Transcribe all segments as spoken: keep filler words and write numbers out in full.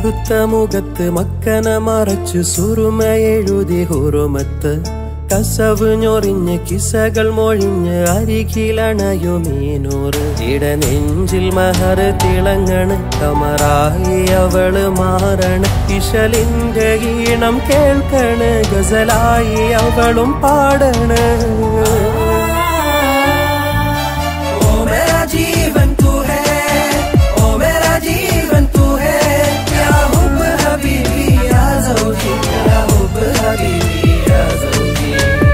തുടുത്ത മുഖത്ത് മക്കന മറച്ചു സുറുമയെഴുതി ഹുറുമത്ത് കസവ് ഞൊറിഞ്ഞ് കിസകൾ മൊഴിഞ്ഞ് അരികിലണയുമീനൂറ് ഇടനെഞ്ചിൽ മഹർ തിളങ്ങണ് കമറായി അവള് മാറണ് ഇശലിന്റെ ഈണം കേൾക്കണ് ഗസലായി അവളും പാടണ് ജീവൻ തൂ ഹൈ ഓ മേരാ ജീവൻ തൂ ഹൈ യാ ഹുബ്ബ് ഹബീബി യാ സൗജി യാ ഹുബ്ബ് ഹബീബി യാ സൗജി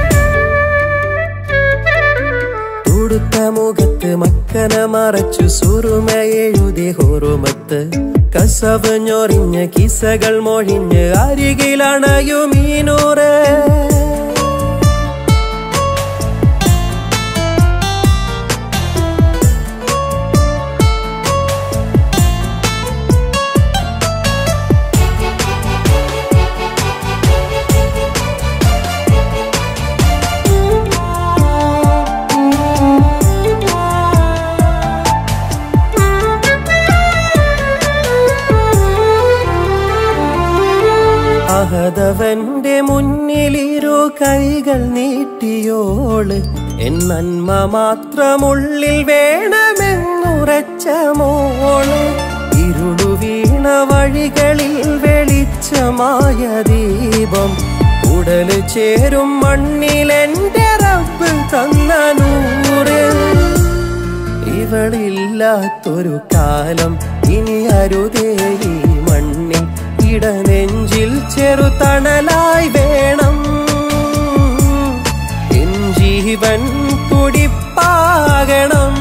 തുടുത്ത മുഖത്ത് മക്കന മറച്ചു സുറുമയെഴുതി ഹുറുമത്ത് കസവ് ഞൊറിഞ്ഞ് കിസകൾ മൊഴിഞ്ഞ് അരികിലണയുമീനൂറ് അഹദവന്റെ മുന്നിലിരു കൈകൾ നീട്ടിയോള് എൻ നന്മ മാത്രമുള്ളിൽ വേണമെന്നുറച്ച മോള് ഇരുളു വീണ വഴികളിൽ വെളിച്ചമായ ദീപം ഉടല് ചേരും മണ്ണിലെന്റെ റബ്ബ് തന്ന നൂറ് ഇവളില്ലാത്തൊരു കാലം ഇനി അരുതേ ഈ മണ്ണിൽ ഇടനെഞ്ചിൽ ചെറുതണലായി വേണം എൻ ജീവൻ തുടിപ്പാകണം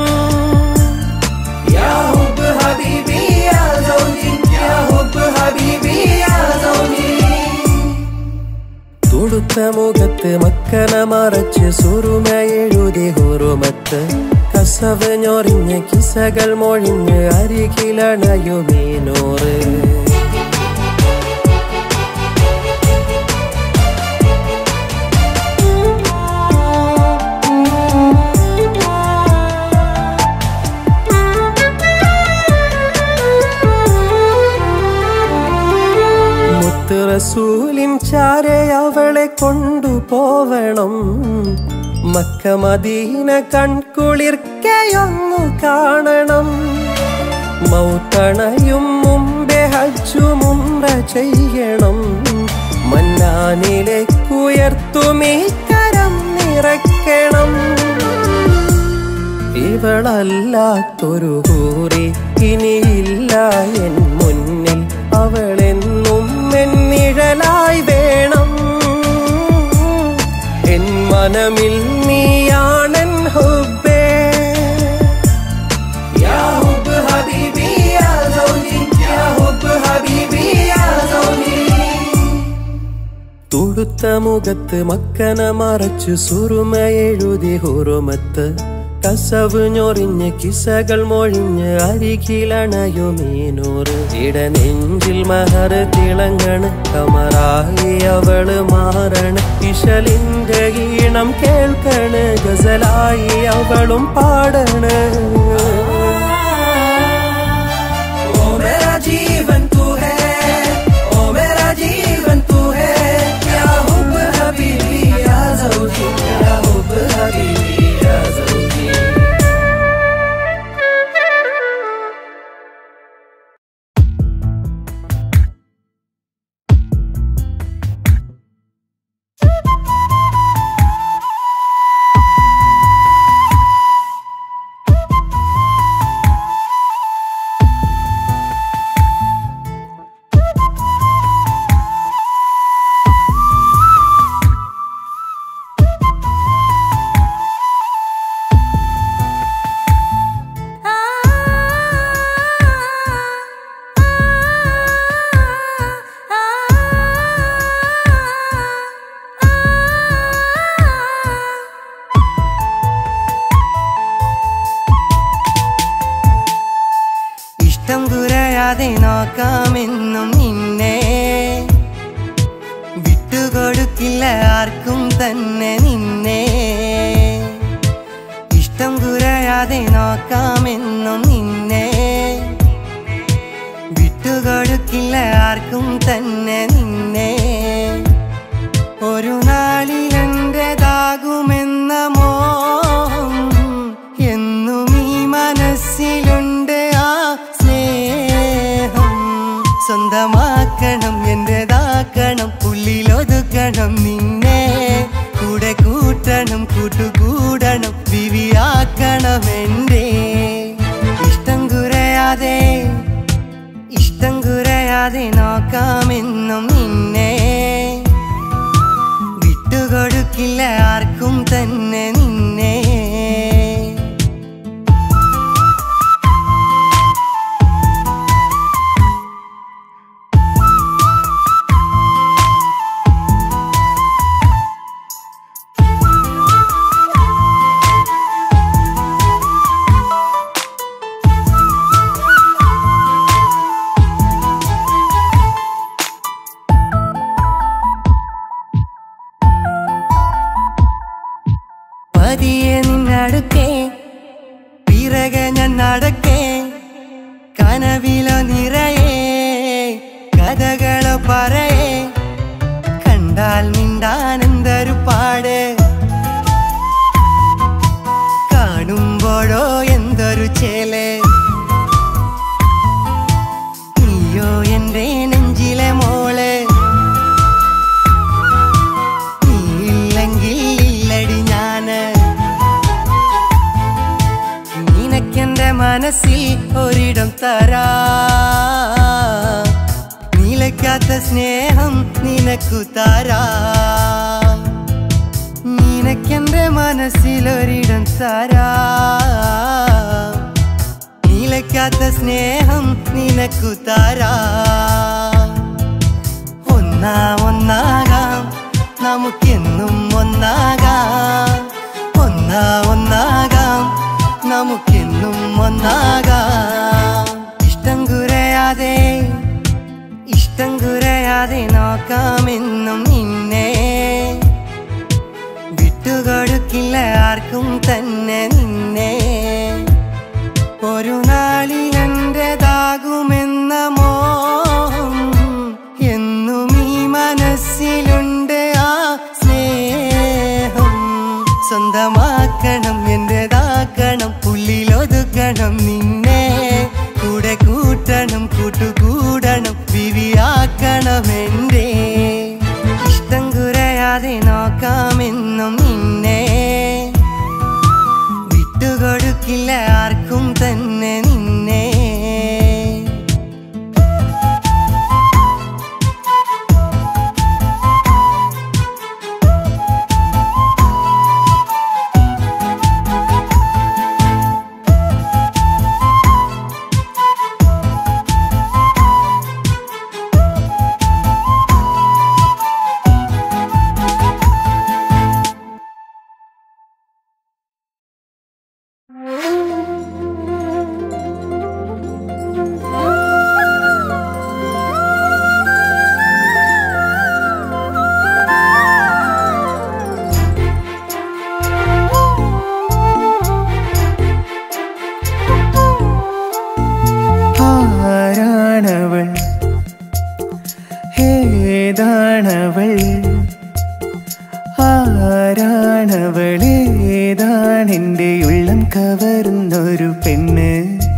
യാ ഹുബ്ബ് ഹബീബി യാ സൗജി യാ ഹുബ്ബ് ഹബീബി യാ സൗജി തുടുത്ത മുഖത്ത് മക്കന മറച്ച് സുറുമയെഴുതി ഹുറുമത്ത് കസവ് ഞൊറിഞ്ഞ് കിസകൾ മൊഴിഞ്ഞ് അരികിലണയുമീനൂറ് റസൂലിൻ ചാരെ അവളെ കൊണ്ടുപോവണം മക്ക മദീന കൺകുളിർക്കയൊന്നു കാണണം മൗത്തണയും മുമ്പേ ഹജ്ജും ഉംറ ചെയ്യണം മന്നാനിലേക്കുയർത്തുമീ കരം നിറയ്ക്കണം ഇവളല്ലാത്തൊരു ഹൂറി ഇനിയില്ല എൻ മുന്നിൽ അവളെന്നും നിഴലായി വേണം എൻ മനമിൽ നീയാണൻ ഹുബ്ബേ യാ ഹുബ്ബ് ഹബീബി യാ സൗജി യാ ഹുബ്ബ് ഹബീബി യാ സൗജി തുടുത്ത മുഖത്ത് മക്കന മറച്ചു സുറുമയെഴുതി ഹുറുമത്ത് കസവ് ഞൊറിഞ്ഞ് കിസകൾ മൊഴിഞ്ഞ് അരികിലണയുമീനൂറ് ഇടനെഞ്ചിൽ മഹർ തിളങ്ങണ് കമറായി അവള് മാറണ് ഇശലിന്റെ ഈണം കേൾക്കണ് ഗസലായി അവളും പാടണ് ഓ മേരാ ജീവൻ തൂ ഹൈ ഓ മേരാ ജീവൻ തൂ ഹൈ യാ ഹുബ്ബ് ഹബീബി യാ സൗജി യാ ഹുബ്ബ് ഹബീബി യാ സൗജി നോക്കാമെന്നും നിന്നെ വിട്ടുകൊടുക്കില്ല ആർക്കും തന്നെ നിന്നെ ഇഷ്ടം കുറയാതെ നോക്കാമെന്നും നിന്നെ വിട്ടുകൊടുക്കില്ല വിട്ടുകൊടുക്കില്ല ആർക്കും തന്നെ നിന്നെ. ഒരു നാളിൽ എന്റേതാകുമെന്ന മോഹം എന്നും ഈ മനസ്സിലുണ്ട്. ആ സ്നേഹം സ്വന്തമാക്കണം, എന്റേതാക്കണം, ഉള്ളിലൊതുക്കണം നിന്നെ. കൂടെ കൂട്ടണം, കൂട്ടുകൂടണം, വിവിയാക്കണം എന്റെ. ഇഷ്ടം കുറയാതെ ഇഷ്ടം കുറയാതെ നോക്കാമെന്നും നിന്നെ. വിട്ടുകൊടുക്കില്ല ആർക്കും തന്നെ നിന്നെ. പതിയെ നിന്നടുക്കേ പിറകെ ഞാൻ നടക്കേ. കനവിലോ നിറയെ കഥകളോ പറയേ. കണ്ടാൽ മിണ്ടാനെന്തൊരു പാട്, കാണുമ്പോഴോ എന്തൊരു ചേല്. നീയോ എൻ്റെ നെഞ്ചിലെ മോള്, നീ ഇല്ലെങ്കിൽ ഇല്ലടി ഞാന്. നിനക്കെന്റെ മനസ്സിൽ ഒരിടം തരാ. നിലയ്ക്കാത്ത സ്നേഹം നിനക്കു തരാ. നിനക്കെന്റെ മനസ്സിൽ ഒരിടം തരാ. നിലയ്ക്കാത്ത സ്നേഹം നിനക്കു തരാ. ഒന്നാ ഒന്നാകാം, നമുക്കെന്നും ഒന്നാകാം. ഒന്നാ ഒന്നാകാം, നമുക്കെന്നും ഒന്നാകാം. ഇഷ്ടം കുറയാതെ ഇഷ്ടം കുറയാതെ നോക്കാമെന്നും നിന്നെ. വിട്ടുകൊടുക്കില്ല ആർക്കും തന്നെ നിന്നെ. ഒരു നാളിൽ എന്റേതാകുമെന്ന മോഹം എന്നും ഈ മനസ്സിലുണ്ട്. ആ സ്നേഹം സ്വന്തമാക്കണം, എന്റേതാക്കണം, ഉള്ളിലൊതുക്കണം നിന്നെ. കൂടെ കൂട്ടണം, കൂട്ടുകൂടണം, വിവിയാക്കണം എന്റെ. ഇഷ്ടം കുറയാതെ നോക്കാമെന്നും നിന്നെ. വിട്ടുകൊടുക്കില്ല ആർക്കും തന്നെ നിന്നെ. ആരാണവൾ, ഏതാണവൾ, ആരാണവൾ, ഏതാണെൻ്റെ ഉള്ളം കവർന്നൊരു പെണ്ണ്.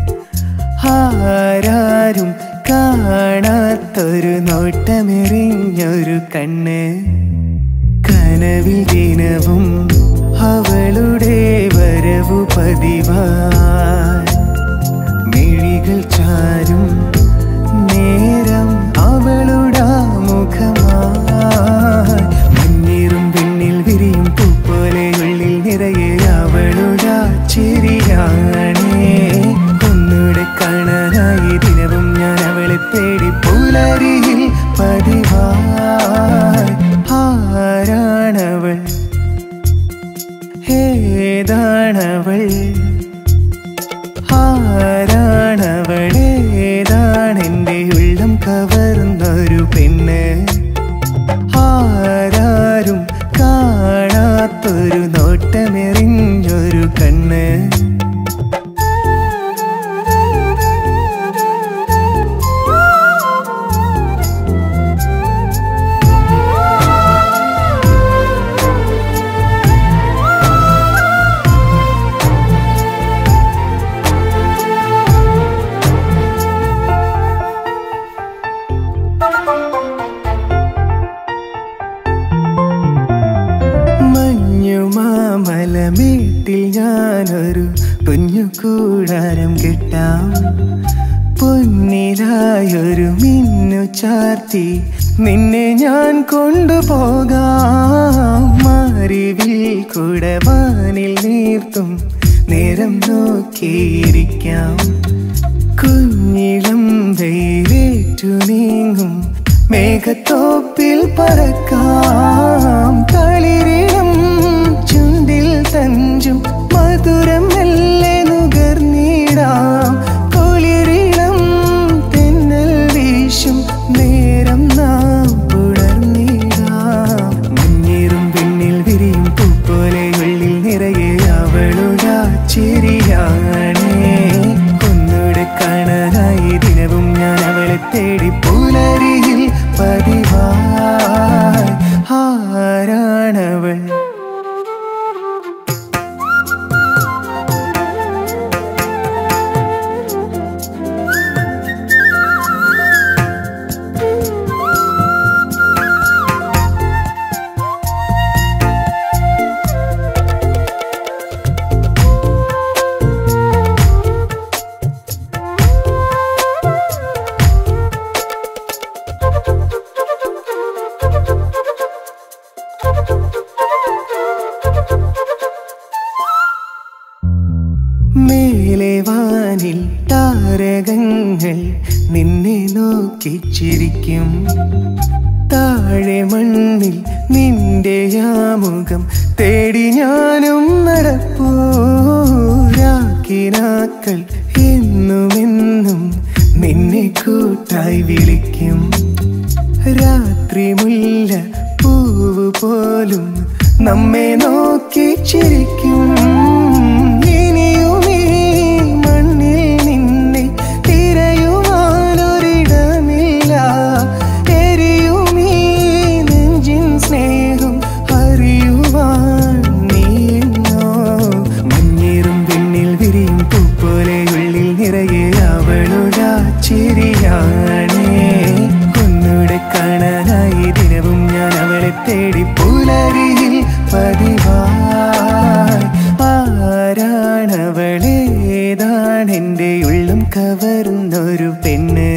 ആരാരും കാണാത്തൊരു നോട്ടമെറിഞ്ഞൊരു കണ്ണ്. കനവിൽ ദിനവും അവളുടെ വരവു പതിവായി. മിഴികൾ ചാരും നേരം അവളുടെ മുഖമായി. മഞ്ഞിറും വെണ്ണിൽ വിരിയും പൂപ്പോലെ ഉള്ളിൽ നിറയെ അവളുടെ ചിരിയാണേ. ഒന്നുടെ കാണാനായി ദിനവും ഞാൻ അവളെ തേടി പുലരിയിൽ പതിവായി. ആരാണവൾ, ഏതാണവൾ, ആരാണവൾ, ഏതാണെൻ്റെ ഉള്ളം കവർന്നൊരു പെണ്ണ്. ആരാരും കാണാത്തൊരു നോട്ടമെറിഞ്ഞൊരു കണ്ണ്. കുഞ്ഞു കൂടാരം കെട്ടാം പൊന്നിലായൊരു മിന്നു ചാർത്തി നിന്നെ ഞാൻ കൊണ്ടുപോകാം മാറിവിൽ കൂടെ വാനിൽ നീർത്തും നേരം നോക്കിയിരിക്കാം കുഞ്ഞിളം വെയിലേറ്റു നീങ്ങും മേഘത്തോപ്പിൽ പറക്കാം തളിരിളം ചുണ്ടിൽ തഞ്ചും മധുരം മെല്ലെ നുകർന്നിടാം കുളിരിളം തെന്നൽ വീശും നേരം നാം പുണർന്നിടാം മഞ്ഞേറും പിന്നിൽ വിരിയും പൂപ്പോലെ ഉള്ളിൽ നിറയെ അവളുടെ ചിരിയാണേ ഒന്നുടെ കാണാനായി ദിനവും ഞാൻ അവളെ തേടി പുലരിയിൽ പതിവായി ആരാണവൾ മേലെ വാനിൽ താരകങ്ങൾ നിന്നെ നോക്കി ചിരിക്കും താഴെ മണ്ണിൽ നിന്റെ യാമുഖം തേടി ഞാനും നടപ്പൂ രാക്കിനാക്കൾ എന്നുമെന്നും നിന്നെ കൂട്ടായി വിളിക്കും രാത്രി മുല്ല പൂവ് പോലും നമ്മെ നോക്കി ചിരിക്കും തേടി പുലരിയിൽ പതിവായി ആരാണവളേതാണെൻ്റെ ഉള്ളം കവർന്നൊരു പെണ്ണ്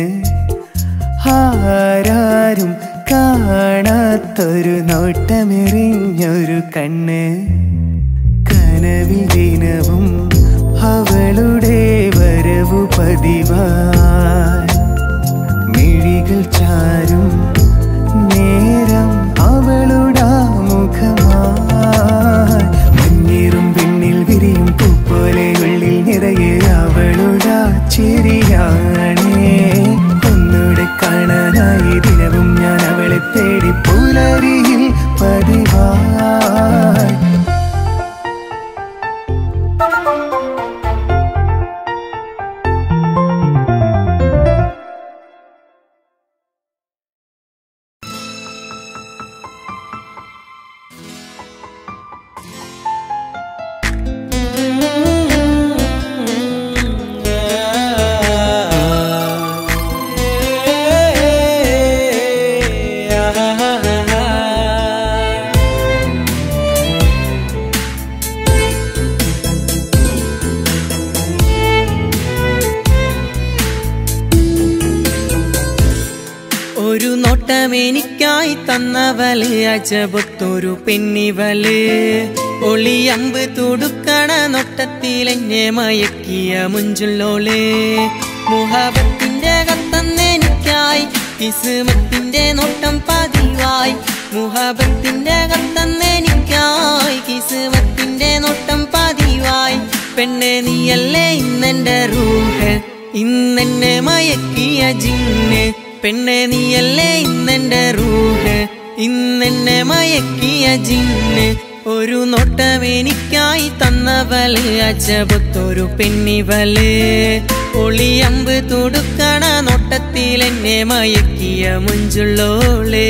ആരാരും കാണാത്തൊരു നോട്ടമെറിഞ്ഞൊരു കണ്ണ് കനവിൽ ദിനവും അവളുടെ വരവു പതിവായി മിഴികൾ ചാരും നേരം അവളുടെ മുഖമായി മഞ്ഞേറും പിന്നിൽ വിരിയും പൂപ്പോലെ ഉള്ളിൽ നിറയെ അവളുടെ ചിരിയാണേ ഒന്നുടെ കാണാനായി ദിനവും ഞാൻ അവളെ തേടി പുലരിയിൽ പതിവായി ഒരു നോട്ടം എനിക്കായി തന്നവള് അജബത്തൊരു പെണ്ണിവള് ഒളിയമ്പ് തുടുക്കണ നോട്ടത്തിലെന്നെ മയക്കിയ മുഞ്ചുള്ളോള് മുഹബത്തിന്റെ കത്തന്നെനിക്കായി കിസ്മത്തിന്റെ നോട്ടം പതിവായി മുഹബത്തിന്റെ കത്തന്നെനിക്കായി കിസ്മത്തിന്റെ നോട്ടം പതിവായി പെണ്ണെ നീയല്ലേ ഇന്നെന്റെ റൂഹ് ഇന്നെന്നെ മയക്കിയ ജിന്ന് പെണ്ണെ നീയല്ലേ ഇന്നെന്റെ റൂഹ് ഇന്നെന്നെ മയക്കിയ ജിന്ന് ഒരു നോട്ടം എനിക്കായി തന്നവള് അജബത്തൊരു പെണ്ണിവള് ഒളിയമ്പ് തുടുക്കണ നോട്ടത്തിലെന്നെ മയക്കിയ മുഞ്ചുള്ളോള്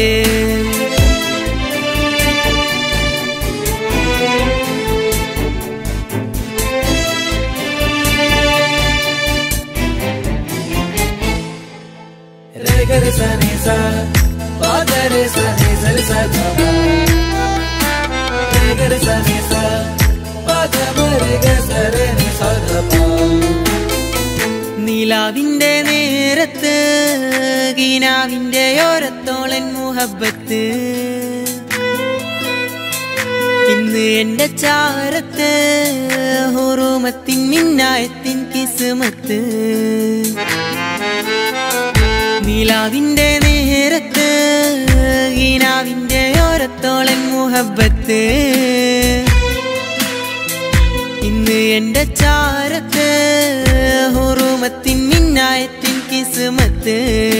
Gare sa ni sa, pa gare sa ni sa sa ga ma. Gare sa ni sa, pa ga ma re ga sa re ni sa ga ഈനാവിന്റെ ഓരത്തോളൻ മുഹബത്ത് ഇന്ന് എന്റെ ചാരത്ത് ഹുറൂമത്തിൻ മിന്നായത്തിൻ കിസ്മത്ത് നീലാവിന്റെ നേരത്ത് ഈനാവിന്റെ ഓരത്തോളൻ മുഹബത്ത് ഇന്ന് എന്റെ ചാരത്ത് ഹുറൂമത്തിൻ മിന്നായത്തിൻ കിസ്മത്ത്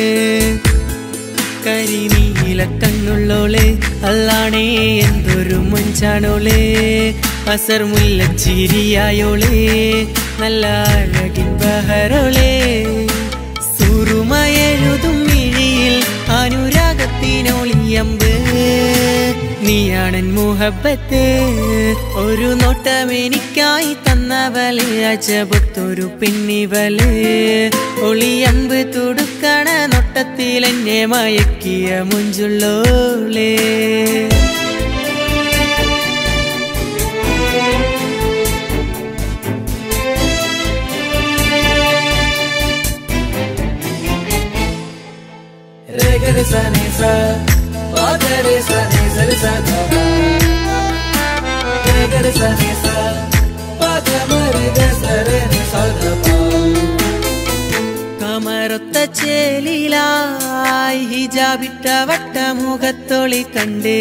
കരിനീല കണ്ണുള്ളോളെ അല്ലാണേ എന്തൊരു മഞ്ചാണോളെ അസർ മുല്ലച്ചിരിയായോളെ നല്ല അഴകിൻ ബഹറോളെ സുറുമയെഴുതും മിഴിയിൽ അനുരാഗത്തിനൊളിയമ്പ് നീയാണൻ മുഹബത്ത് ഒരു നോട്ടം എനിക്കായി തന്നവള് അജബത്തൊരു പെണ്ണിവള് ഒളിയമ്പ് തുടുക്കണ നോട്ടത്തിൽ എന്നെ മയക്കിയ മുഞ്ചുള്ളോളേ Regare sa ni sa, pagare sa ni sa ni sa ga. Regare sa ni sa, pagamare ga sa re ni sa ga pa. കമറൊത്ത ചേലിലായി ഹിജാബിട്ട വട്ടമുഖത്തൊളി കണ്ട്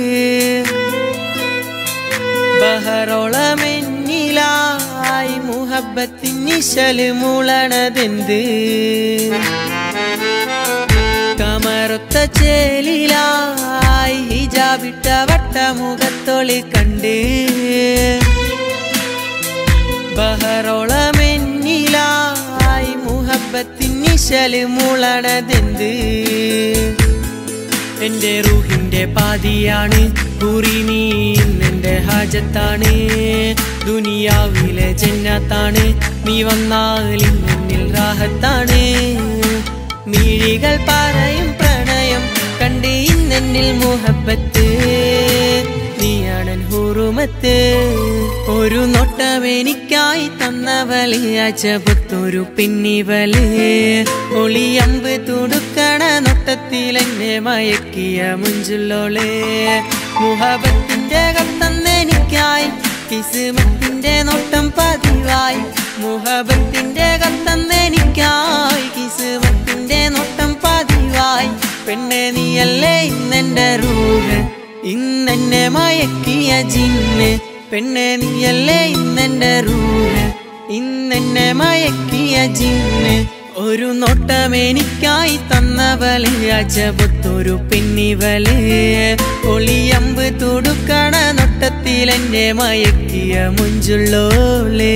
ബഹറോളമെന്നിലായി മുഹബത്തിൻ നിശല് മുളണതെന്ത് കമറൊത്ത ചേലിലായി ഹിജാബിട്ട വട്ടമുഖത്തൊളി കണ്ട് ബഹറോളമെന്നിലായി മുഹബത്തിൻ നിശല് മുളണതെന്ത് എന്റെ റൂഹിന്റെ പാതിയാണ് കുറിമീ എന്റെ ഹാജത്താണ് ദുനിയാവിലെ ജന്നത്താണ് നീ വന്നാൽ മുന്നിൽ റാഹത്താണ് മിഴികൾ പറയും പ്രണയം കണ്ട് ഇന്നെന്നിൽ മുഹബത്ത് നീയാണൻ ഹുറുമത്ത് ഒരു നോട്ടം എനിക്കായി തന്നവള് അജബത്തൊരു പെണ്ണിവള് ഒളിയമ്പ് തുടുക്കണ നോട്ടത്തിൽ എന്നെ മയക്കിയ മുഞ്ചുള്ളോളെ മുഹബത്തിന്റെ കത്തന്നെനിക്കായി കിസ്മത്തിന്റെ നോട്ടം പതിവായി മുഹബത്തിന്റെ കത്തന്നെനിക്കായി കിസ്മത്തിന്റെ നോട്ടം പതിവായി പെണ്ണെ നീയല്ലേ ഇന്നെന്റെ റൂഹ് ഇന്നെന്നെ മയക്കിയ ജിന്ന് പെണ്ണെ നീയല്ലേ ഇന്നെന്റെ റൂഹ് ഇന്നെന്നെ മയക്കിയ ജിന്ന് ഒരു നോട്ടം എനിക്കായി തന്നവള് അജബത്തൊരു പെണ്ണിവള് ഒളിയമ്പ് തുടുക്കണ നോട്ടത്തിൽ എന്നെ മയക്കിയ മുഞ്ചുള്ളോളേ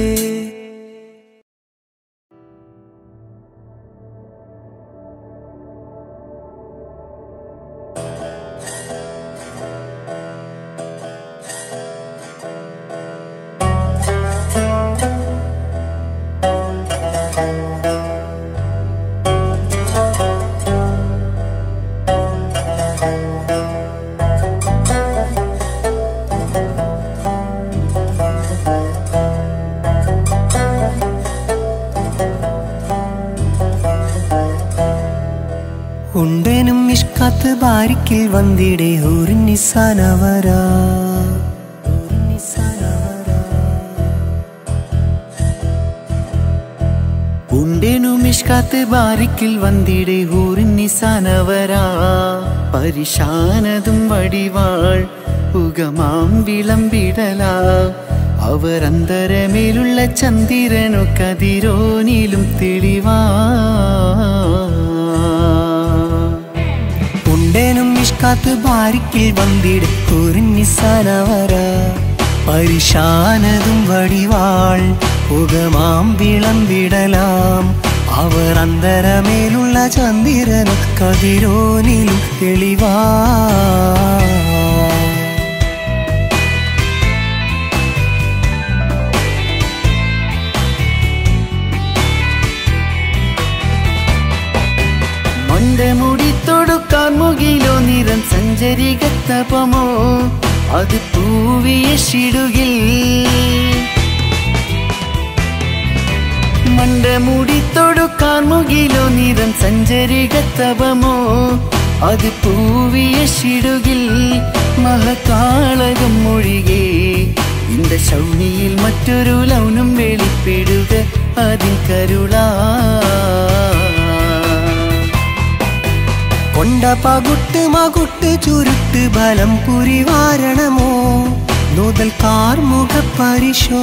ഉണ്ടേനും ഇഷ്കാത്ത് ബാരിക്കിൽ വന്നിടെ ഹൂറിൻ നിസാനവരാ ഉണ്ടേനും ഇഷ്കാത്ത് ബാരിക്കിൽ വന്നിടെ ഹൂറിൻ നിസാനവരാ പരിശാനതും വടിവാൾ ഉഗമാം വിളമ്പിടലാ അവരന്തരമേലുള്ള ചന്ദ്രനു കതിരോനിലും തെളിവാ ഉണ്ടേനും ഇഷ്കാത്ത് ബാരിക്കിൽ വന്നിടെ ഹൂറിൻ നിസാനവരാ പരിശാനതും വടിവാൾ ഉഗമാം വിളമ്പിടലാം അവർ അന്തരമേലുള്ള ചന്ദ്രനും കതിരോനിലും തെളിവാ മൊന്റെ മുടി തൊടുക്കാൻ മുകിലോ നിറം സഞ്ചരികത്തപമോ അത് തൂവിയ ഷിടുകിൽ മണ്ട മുടി തൊടുക്കാൻ മുകിലോ നിറം സഞ്ചരികത്തപമോ അത് പൂവിയ ശിടുകിൽ മഹകാളകം മൊഴികെ இந்த ശൗനിയിൽ മറ്റൊരു ലൗനം വെളിപ്പെടുക അതിൻ കരുളാ കൊണ്ട പകുട്ട് മകുട്ട് ചുരുട്ട് ബലം പുരിവാരണമോ നൂതൽ കാർമുഖ പരിശോ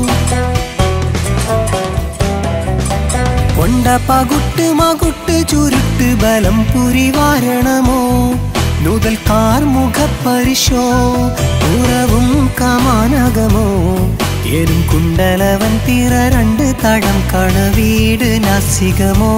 കൊണ്ട പകുട്ട് മകുട്ട് ചുരുട്ട് ബലം പുരിവാരണമോ നൂതൽ കാർമുഖ പരിശോ ഉറവും കമാനകമോ എരും കുണ്ടലവൻ തിറ രണ്ട് തടം കണവീട് നാസികമോ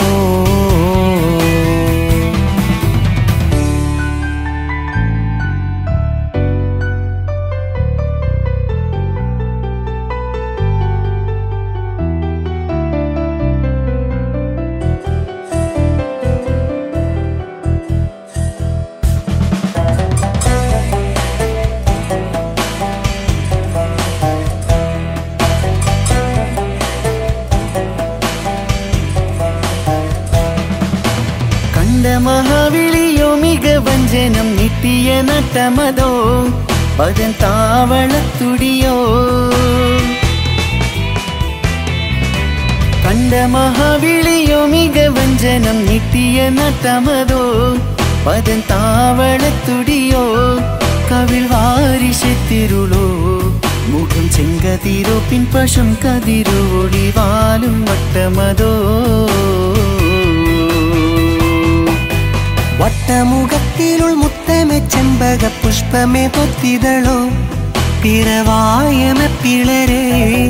മഹാവിളിയോ മികവഞ്ചനം നിട്ടിയ നട്ടമതോ പദൻ താവളത്തുടിയോ കണ്ട മഹാവിളിയോ മികവഞ്ചനം നിട്ടിയ നട്ടമതോ പദൻ താവളത്തുടിയോ കവിൾ വാരിശത്തിരുളോ മുഖം ചെങ്കതിരോ പിൻപശം കതിരോ ഒളിവാലും വട്ടമതോ വട്ടമുഖത്തിലുൾ മുത്തമെ ചെമ്പക പുഷ്പമേ പൊത്തിതളോ പിറവായമ പിളരേ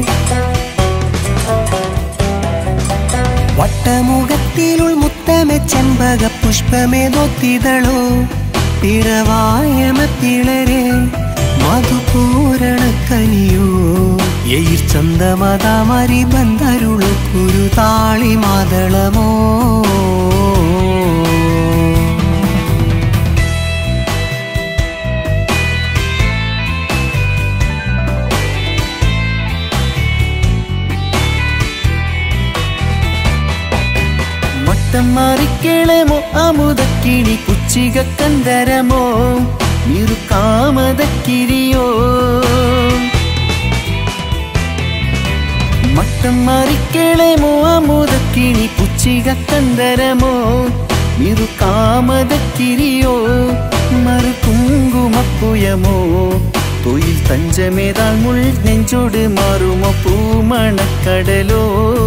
വട്ടമുഖത്തിലുൾ മുത്തമെ ചെമ്പക പുഷ്പമേ പൊത്തിതളോ പിറവായമ പിളരേ മധുപൂരണ കനിയോ എയിർ ചന്തമതാമരി ബന്ധരുളു കുരുതാളി മാതളമോ മാറിക്കേളമോ അമുദക്കിളി പുച്ചിക കന്ദരമോ നിറുകാമതക്കിരിയോ മട്ടം മാറിക്കേളമോ അമുദക്കിളി പുച്ചിക കന്ദരമോ നിറുകാമതക്കിരിയോ മറു കുങ്കുമപ്പുയമോ തൊയിൽ തഞ്ചമേതാൾ മുൾ നെഞ്ചോട് മാറുമോ പൂമണക്കടലോ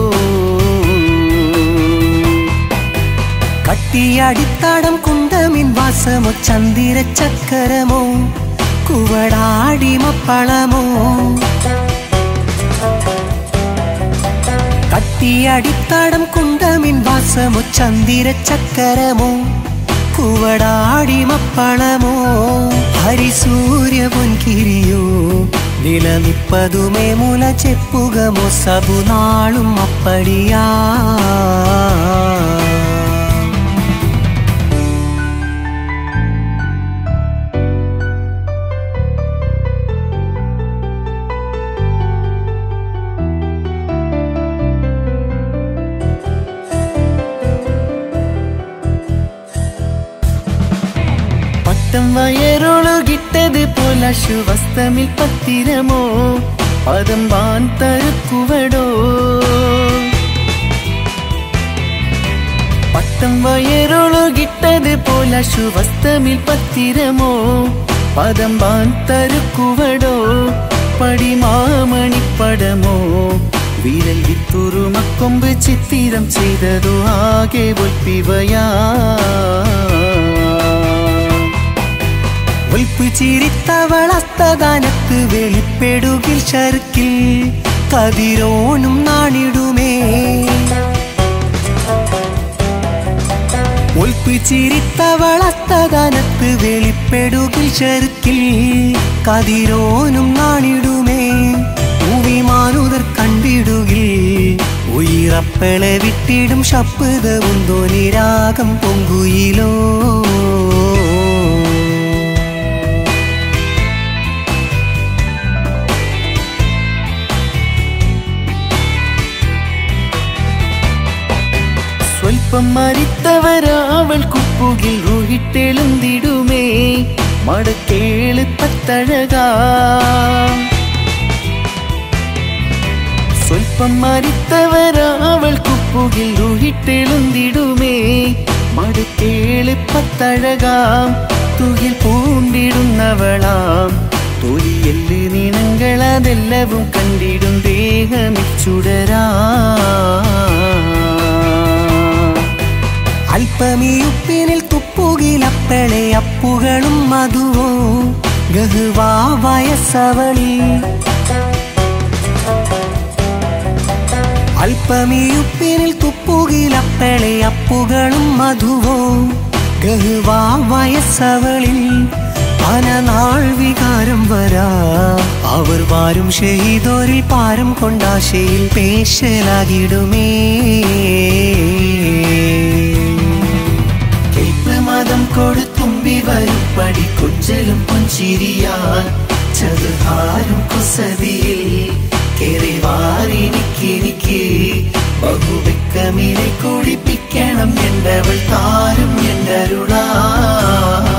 കട്ടിയടിത്താടം കുണ്ടമിൻ വാസമോ ചന്ദിര ചക്കരമോ കുവടാടിമപ്പളമോ കട്ടിയടിത്താടം കുണ്ടമിൻ വാസമോ ചന്ദിര ചക്കരമോ കുവടാടിമപ്പളമോ ഹരിസൂര്യ പൊൻകിരിയോ നിലനിപ്പതുമേ മുല ചെപ്പുകമോ സബുനാളും അപ്പടിയാ വയറൊളുകിട്ടത് പോലശുവസ്തമിൽ പത്തിരമോ പദം വാൻ തരുക്കുവടോ പട്ടം വയറൊളുകിട്ടത് പോലശുവസ്തമിൽ പത്തിരമോ പദം വാൻ തരുക്കുവടോ പടിമാമണിപ്പടമോ വിരൽ വിത്തുറുമക്കൊമ്പ് ചിത്തിരം ചെയ്തതോ ആകെ ഒൽപ്പിവയാ ഒൽപ്പ് ചിരിത്തവളസ്തദാനത്ത് വെളിപ്പെടുകിൽ ശർക്കിൽ കതിരോനും നാണിടുമേ ഒൽപ്പ് ചിരിത്തവളസ്തദാനത്ത് വെളിപ്പെടുകിൽ ശർക്കിൽ കതിരോനും നാണിടുമേ ഭൂവിമാനുതർ കണ്ടിടുകിൽ ഉയരപ്പളെ വിട്ടിടും ശബ്ദവും ധ്വനിരാഗം പൊങ്കുയിലോ സ്വൽപ്പം മരിത്തവരാവൾ കുപ്പുകിൽ ഊഹിട്ടെളുന്തിടുമേ മടക്കേള് പത്തഴകാ സ്വൽപ്പം മരിത്തവരാവൾ കുപ്പുകിൽ ഊഹിട്ടെളുന്തിടുമേ മടക്കേള് പത്തഴകാം തുകിൽ പൂണ്ടിടുന്നവളാം തൊലിയെല്ല് നീണങ്ങളതെല്ലവും കണ്ടിടും ദേഹമിച്ചുടരാ അല്പമീയുപ്പിനിൽ തുപ്പുകിലപ്പളെ അപ്പുകളും മധുവോ ഗഹുവാ വയസ്സവളി അല്പമീയുപ്പിനിൽ തുപ്പുകിലപ്പളെ അപ്പുകളും മധുവോ ഗഹുവാ വയസ്സവളിൽ അനനാൾ വികാരം വരാ അവർ വാരും ഷഹീദോരിൽ പാരം കൊണ്ടാശയിൽ പേശലാകിടുമേ മതം കൊടുത്തുമ്പി വരും പടി കൊഞ്ചലും പുഞ്ചിരിയാൽ ചതുഹാരും കുസതിയിൽ കെറിവാരിനിക്കിനിക്ക് ബഹുവെക്കമിനെ കുടിപ്പിക്കണം എന്നവൾ താരും എന്നരുളാ